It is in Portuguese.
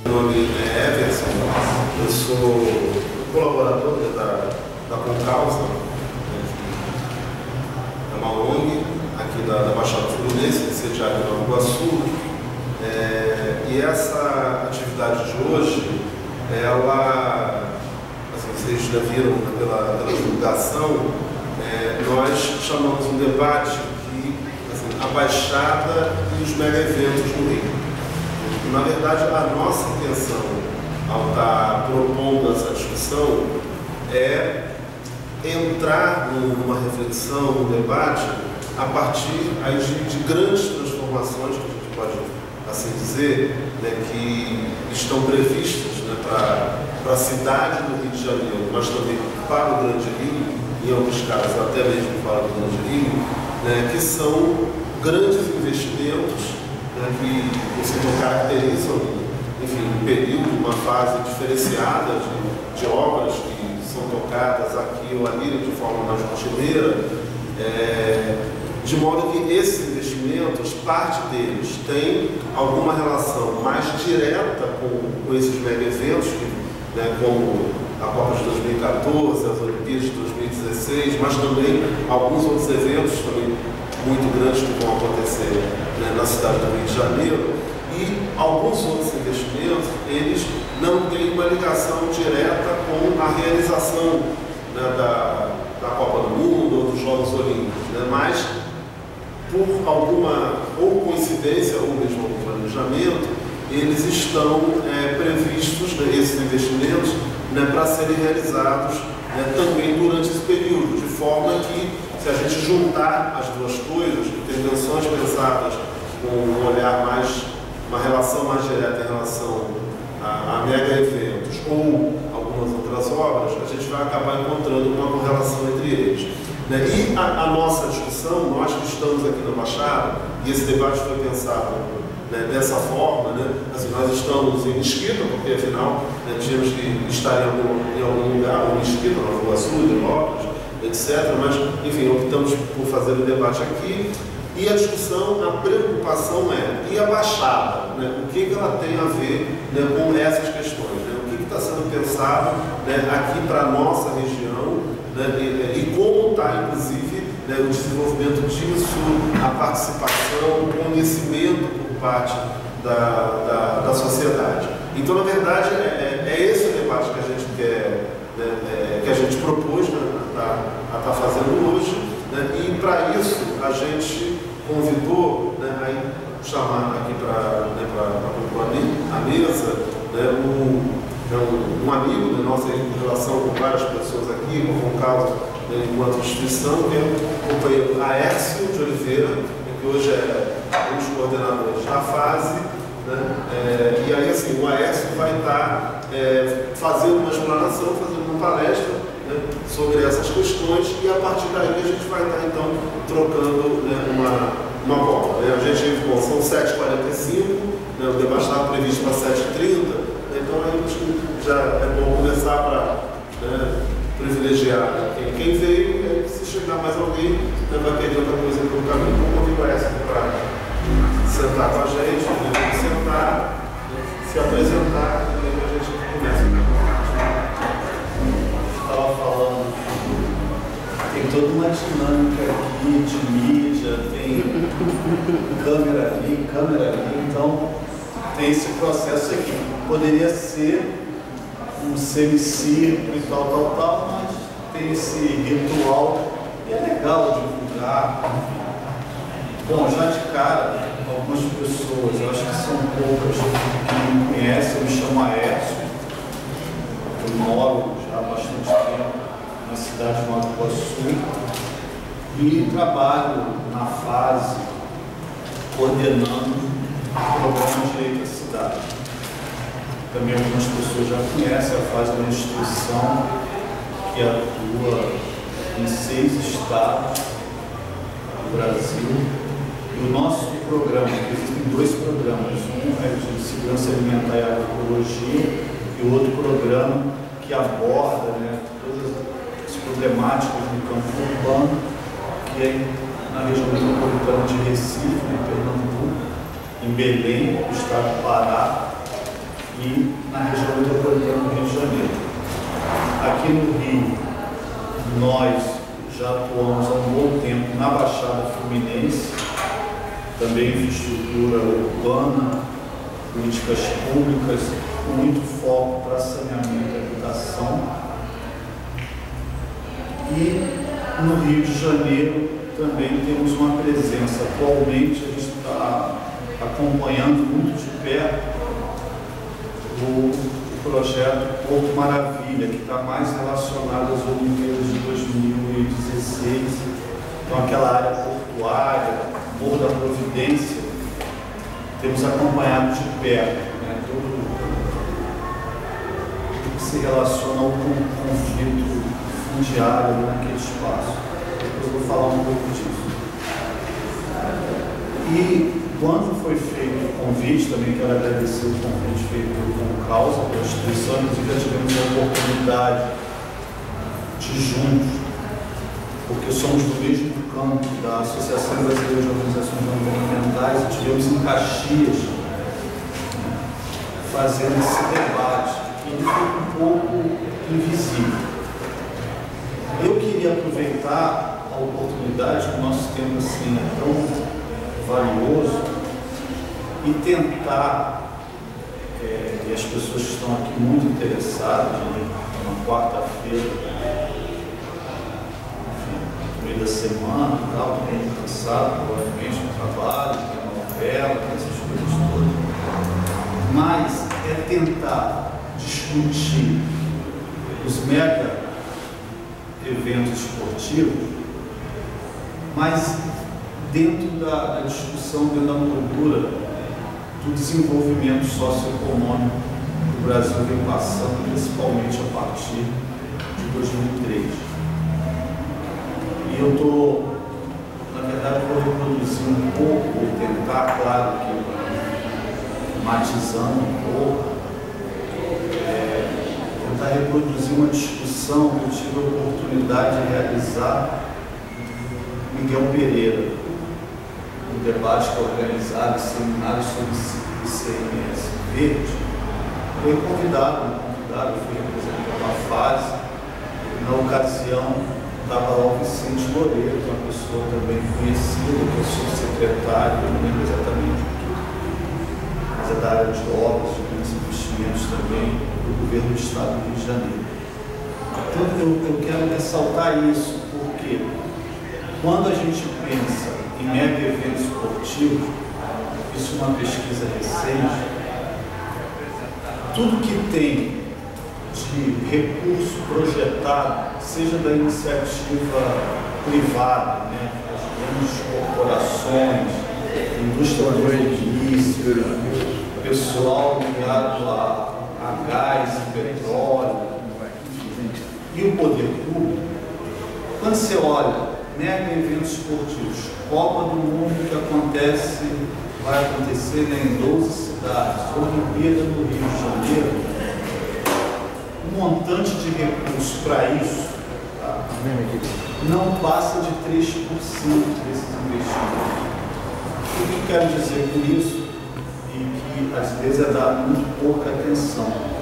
Meu nome é Everson, eu sou colaborador da Concausa, é uma ONG aqui da Baixada Fluminense, sediada em Nova Iguaçu. E essa atividade de hoje, ela, assim, vocês já viram pela divulgação, nós chamamos um debate que, assim, a Baixada e os mega eventos no Rio. Na verdade, a nossa intenção ao estar propondo essa discussão é entrar numa reflexão, num debate, a partir de grandes transformações, que a gente pode assim dizer, né, que estão previstas, né, para a cidade do Rio de Janeiro, mas também para o Grande Rio, em alguns casos até mesmo para o Grande Rio, né, que são grandes investimentos, né, que caracterizam, enfim, um período, uma fase diferenciada de obras que são tocadas aqui ou ali de forma mais rotineira, de modo que esses investimentos, parte deles tem alguma relação mais direta com esses mega eventos, né, como a Copa de 2014, as Olimpíadas de 2016, mas também alguns outros eventos também muito grandes que vão acontecer, né, na cidade do Rio de Janeiro, e alguns outros investimentos, eles não têm uma ligação direta com a realização, né, da Copa do Mundo ou dos Jogos Olímpicos, né, mas por alguma ou coincidência ou mesmo algum planejamento, eles estão previstos, né, esses investimentos, né, para serem realizados, né, também durante esse período, de forma que, se a gente juntar as duas coisas, intervenções pensadas com um olhar mais, uma relação mais direta em relação a mega eventos ou algumas outras obras, a gente vai acabar encontrando uma correlação entre eles. Né? E a nossa discussão, nós que estamos aqui na Baixada, e esse debate foi pensado, né, dessa forma, né? Assim, nós estamos em Mesquita, porque afinal, né, tínhamos que estar em algum lugar, ou em Mesquita, Nova Iguaçu, Hidrolópolis, etc. Mas, enfim, optamos por fazer o debate aqui. E a discussão, a preocupação e a Baixada, né? O que ela tem a ver, né, com essas questões, né? O que está sendo pensado, né, aqui para a nossa região, né, e como está, inclusive, né, o desenvolvimento disso, a participação, o conhecimento por parte da sociedade. Então, na verdade, é esse o debate que a gente quer, né, que a gente propôs, né, a estar fazendo hoje, né, e para isso a gente convidou, né, a chamar aqui para compor a mesa, né, um amigo, né, nossa relação com várias pessoas aqui, com o Concausa, né, enquanto instituição, que é o companheiro Aércio de Oliveira, que hoje é um dos coordenadores da fase, né, e aí assim, o Aércio vai estar fazendo uma explanação, fazendo uma palestra, né, sobre essas questões, e a partir daí a gente vai estar então trocando, né, uma bola. Né? A gente, bom, são 7h45, né, o debate estava previsto para 7h30, então a gente já é bom começar para, né, privilegiar quem veio, e aí, se chegar mais alguém, né, vai pedir outra coisa pelo caminho. Então convido essa para sentar com a gente, né, sentar, se apresentar, e aí a gente começa. Estava falando, tem toda uma dinâmica aqui de mídia, tem câmera ali, então tem esse processo aqui. Poderia ser um semicírculo e tal, mas tem esse ritual e é legal divulgar. Bom, já de cara, algumas pessoas, eu acho que são poucas que me conhecem, eu me chamo Aércio, eu moro já há bastante tempo na cidade de Nova Iguaçu e trabalho na fase coordenando o programa Direito à Cidade. Também algumas pessoas já conhecem, a fase é uma instituição que atua em 6 estados do Brasil. E o nosso programa, existem 2 programas, um é de segurança alimentar e agroecologia e o outro programa que aborda, né, todas as problemáticas do campo urbano, que é na região metropolitana de Recife, em Pernambuco, em Belém, no estado do Pará, e na região metropolitana do Rio de Janeiro. Aqui no Rio, nós já atuamos há um bom tempo na Baixada Fluminense, também infraestrutura urbana, políticas públicas, com muito foco para saneamento e habitação. E no Rio de Janeiro também temos uma presença. Atualmente a gente está acompanhando muito de perto o projeto Porto Maravilha, que está mais relacionado às Olimpíadas de 2016. Então aquela área portuária, Morro da Providência, temos acompanhado de perto, né, tudo que se relaciona ao conflito fundiário naquele espaço. Depois eu vou falar um pouco disso. E quando foi feito o convite, também quero agradecer o convite feito pelo Causa, pela instituição, inclusive já tivemos a oportunidade de juntos, porque somos do mesmo campo da Associação Brasileira de Organizações Ambientais, e tivemos em Caxias fazendo esse debate, que ele foi um pouco invisível. Eu queria aproveitar a oportunidade, que o nosso tempo assim é tão valioso, e tentar, e as pessoas que estão aqui muito interessadas, na quarta-feira, no meio da semana e tal, todo mundo cansado, provavelmente no trabalho, tem uma novela, tem essas coisas todas. Mas é tentar discutir os mega eventos esportivos, mas dentro da discussão, dentro da moldura do desenvolvimento socioeconômico que o Brasil vem passando, principalmente a partir de 2003. E eu estou, na verdade, vou reproduzir um pouco, vou tentar, claro que matizando um pouco, tentar reproduzir uma discussão que eu tive a oportunidade de realizar com Miguel Pereira, um debate que é organizado, seminário sobre ICMS Verde. Foi convidado, fui representando a fase. Na ocasião, estava lá o Vicente Loureiro, que é uma pessoa também conhecida, que é subsecretário, eu não lembro exatamente o que, mas é da área de obras, de grandes investimentos também, do governo do Estado do Rio de Janeiro. Então, eu quero ressaltar isso, porque quando a gente pensa em mega evento esportivo, isso é uma pesquisa recente, tudo que tem de recurso projetado, seja da iniciativa privada, né, as grandes corporações, indústria automobilística, pessoal ligado a gás e petróleo, e o poder público, quando você olha mega eventos esportivos, Copa do Mundo que vai acontecer, né, em 12 cidades, Olimpíada no Rio de Janeiro, um montante de recursos para isso, tá, não passa de 3% desses investimentos. O que eu quero dizer com isso, e que às vezes é dado muito pouca atenção,